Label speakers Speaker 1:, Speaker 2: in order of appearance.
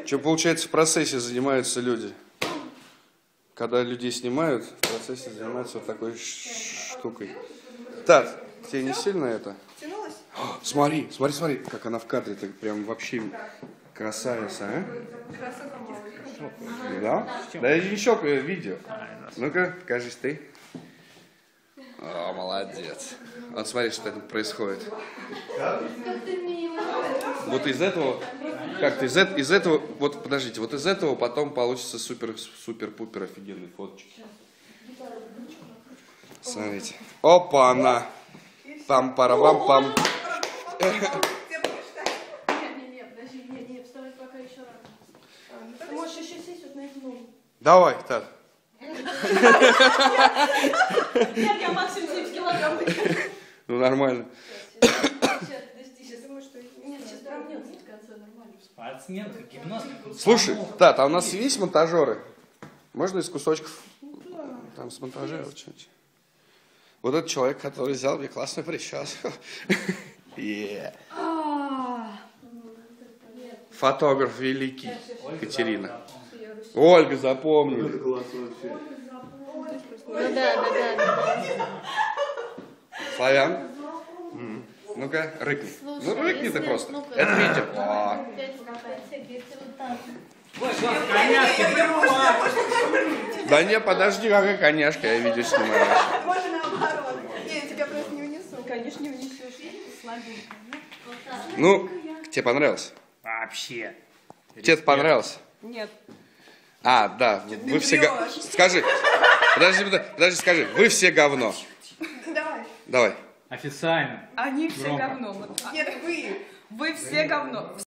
Speaker 1: Что получается, в процессе занимаются люди? Когда людей снимают, в процессе занимаются вот такой штукой. Так, тебе не сильно это? О, смотри, как она в кадре, так прям вообще красавица, а? Да? Да я не щелкаю видео. Ну-ка, кажись ты. О, молодец. Вот смотри, что тут происходит. Вот из этого, как-то из этого, вот подождите, вот из этого потом получится супер-пупер офигенный фоточки. Смотрите. Опа, она. Пам-парабам-пам.
Speaker 2: Не, вставай пока еще рано. Ты можешь еще сесть вот на эту ногу.
Speaker 1: Давай, так.
Speaker 2: Я максимум 70 килограмм.
Speaker 1: Ну, нормально.
Speaker 2: Сейчас думаю, что нет, сейчас равнется в конце нормально.
Speaker 3: Спортсменка, гимнастка.
Speaker 1: Слушай, да, там у нас есть монтажеры. Можно из кусочков там смонтажировать что-нибудь? Вот этот человек, который взял мне классную прическу. Фотограф великий. Катерина. Ольга, запомнили.
Speaker 2: Да.
Speaker 1: Славян. Ну-ка, рыкни. Ну, рыкни ты просто. Это видео. Да не, подожди, какая коняшка, я видео снимаю.
Speaker 4: Можно наоборот. Не, я тебя просто не унесу. Конечно, не унесешь. Слабенько.
Speaker 1: Ну, тебе понравилось?
Speaker 3: Вообще.
Speaker 1: Тебе понравилось?
Speaker 4: Нет.
Speaker 1: А, да, вы все говно. Скажи, подожди, скажи, вы все говно. Давай.
Speaker 3: Официально.
Speaker 5: Они все
Speaker 3: Громко.
Speaker 5: говно.
Speaker 4: Нет, вы.
Speaker 5: Вы все говно.